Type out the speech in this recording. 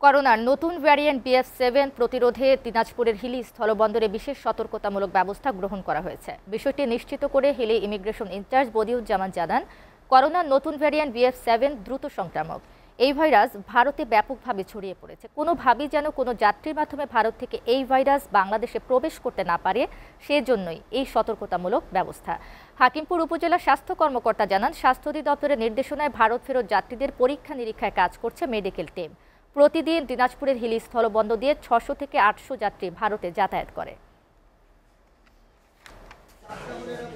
করোনার নতুন variant BF7 প্রতিরোধে দিনাজপুরের হিলি স্থলবন্দরে বিশেষ সতর্কতামূলক ব্যবস্থা গ্রহণ করা হয়েছে। বিষয়টি নিশ্চিত করে হিলি ইমিগ্রেশন ইনচার্জ বদিউজ্জামান জানান, করোনার নতুন ভ্যারিয়েন্ট BF7 দ্রুত সংক্রামক। এই ভাইরাস ভারতে ব্যাপকভাবে ছড়িয়ে পড়েছে। কোনোভাবেই যেন কোনো যাত্রীর মাধ্যমে ভারত থেকে এই ভাইরাস বাংলাদেশে প্রবেশ করতে না পারে, সেজন্যই এই সতর্কতামূলক ব্যবস্থা। হাকিমপুর উপজেলা স্বাস্থ্য কর্মকর্তা জানান, স্বাস্থ্য অধিদপ্তরের নির্দেশনায় ভারত ফেরত যাত্রীদের পরীক্ষা নিরীক্ষায় কাজ করছে মেডিকেল টিম। প্রতিদিন দিনাজপুরের হিলি স্থলবন্দর দিয়ে 600 থেকে 800 যাত্রী ভারতে যাতায়াত করে।